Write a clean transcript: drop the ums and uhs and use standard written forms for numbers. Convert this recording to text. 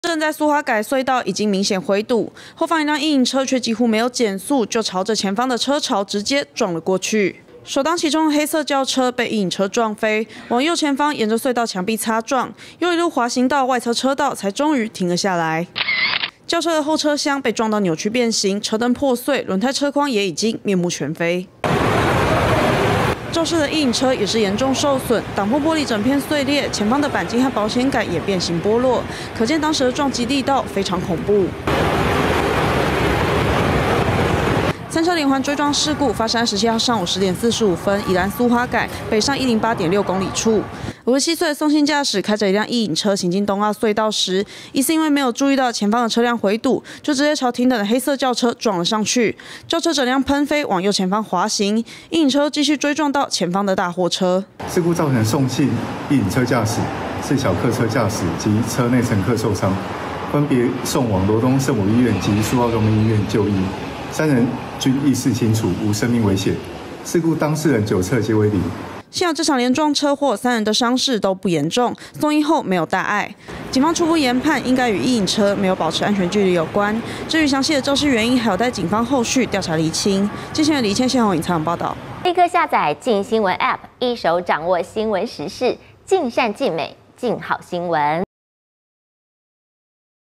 正在苏花改隧道已经明显回堵，后方一辆阴影车却几乎没有减速，就朝着前方的车潮直接撞了过去。首当其冲的黑色轿车被阴影车撞飞，往右前方沿着隧道墙壁擦撞，又一路滑行到外侧车道，才终于停了下来。轿车的后车厢被撞到扭曲变形，车灯破碎，轮胎车框也已经面目全非。肇事的阴影车也是严重受损，挡风玻璃整片碎裂，前方的钣金和保险杆也变形剥落，可见当时的撞击力道非常恐怖。三车连环追撞事故发生在17号上午10点45分，宜兰苏花改北上108.6公里处。57岁的宋姓驾驶开着一辆阴影车行进东澳隧道时，疑似因为没有注意到前方的车辆回堵，就直接朝停等的黑色轿车撞了上去。轿车整辆喷飞往右前方滑行，阴影车继续追撞到前方的大货车。 事故造成宋姓阴影车驾驶、是小客车驾驶及车内乘客受伤，分别送往罗东圣母医院及苏澳荣民医院就医。3人均意识清楚，无生命危险。事故当事人9侧皆为零。 幸好这场连撞车祸3人的伤势都不严重，送医后没有大碍。警方初步研判应该与阴影车没有保持安全距离有关。至于详细的肇事原因，还有待警方后续调查厘清。接下来李倩、谢宏颖采访报道。 立刻下载镜新闻 App， 一手掌握新闻时事，尽善尽美，尽好新闻。